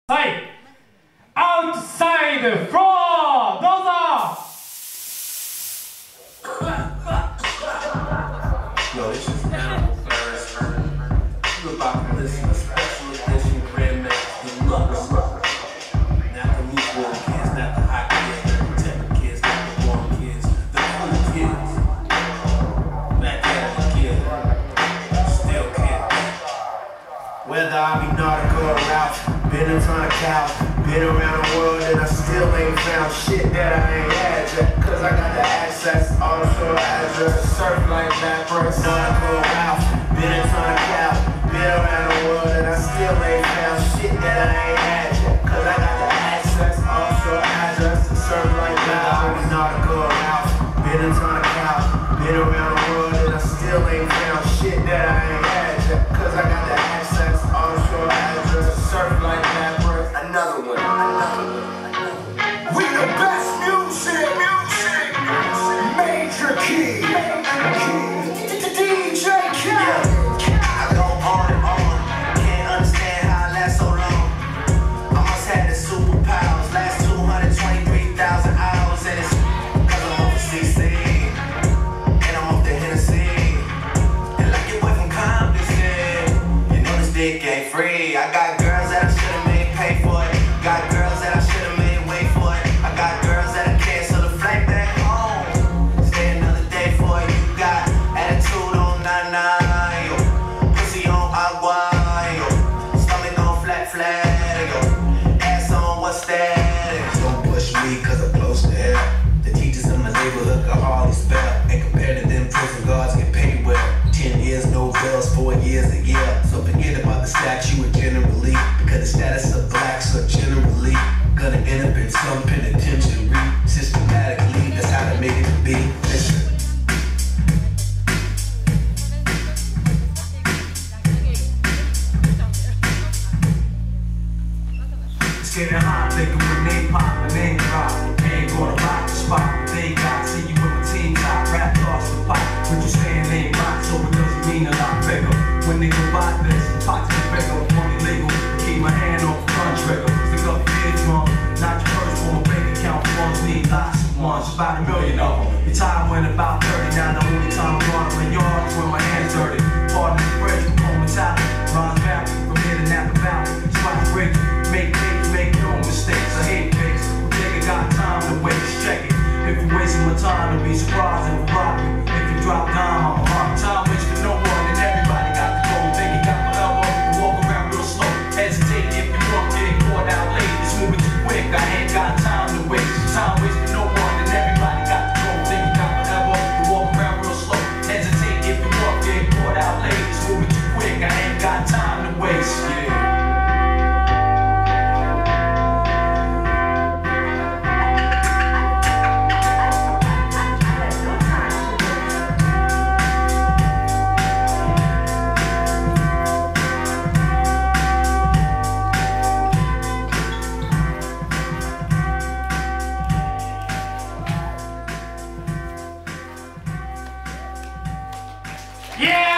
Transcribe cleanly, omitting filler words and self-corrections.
はいアウトサイドフロアどうぞ。 Yo, this is Animal First. You about to listen to special edition Grandmaster Deluxe. Not the lukewarm kids, not the hot kids, not the tepid kids, not the warm kids, the cool kids. Mac Adams kid, still kid. Whether I be nautical or Ralph, been a ton of cows, been around the world and I still ain't found shit that I ain't had yet. Cause I got the access, also address, surf like backwards, nautical Ralph, been a ton of cows, been around the world and I still ain't found shit that I ain't had yet. Cause I got the access, also address, surf like backwards, nautical Ralph, been a ton of cows, been around the world and I still ain't found shit that I ain't had yet. Cause I got the access, also address, surf like backwards. Another one. We the best music. Major Key. DJ Khaled. I go on and on. Can't understand how I last so long. I must have the superpowers. Last 223,000 hours. And it's cause I'm off the CC. And I'm off the Hennessy. And like your boy from Compton said, you know this dick ain't free. I got girls that I should've made pay for it. Got girls that I should've made wait for it. I got girls that I cancel the flight back home. Stay another day for it. You got attitude on nana, yo. Pussy on agua, yo. Stomach on flat, yo. Ass on what's that? Don't push me cause I'm close to hell. The teachers in my neighborhood can hardly spell. And compared to them prison guards get paid well. 10 years, no bills, 4 years a year. So forget about the statue generally. Because the status of blacks are generally gonna end up in some penitentiary. Systematically, that's how they made it to be. Listen. It's getting hot, nigga, when they pop and they drop. Ain't gonna rock the spot. They got see you with my team top, rap lost the pot. What you saying ain't rock, so it doesn't mean a lot bigger. When they go buy this, pots get bigger, money legal. Keep my hand off the gun trigger. Stick up your eardrum, not your purse for my bank account. Funds need lots of ones, about 1 million of them. Your time went about 30, now the only time I'm going to my yard is when my hands dirty. Pardon the bridge from home mentality. Ron's Valley, from here to Napa Valley. Spots rich, make things, make no mistakes. I hate fakes, nigga got time to waste, check it. If you wasting my time, to be surprised and rock you. If you drop down, I'm a rock. Time waits for no one, and everybody got the goal. Think you got my elbow, you can walk around real slow. Hesitate if you want, getting caught out late. It's moving too quick, I ain't got time to waste. Time waits for no one, and everybody got the goal. Think you got my elbow, you can walk around real slow. Hesitate if you want, getting caught out late. It's moving too quick, I ain't got time to waste. Yeah. Yeah!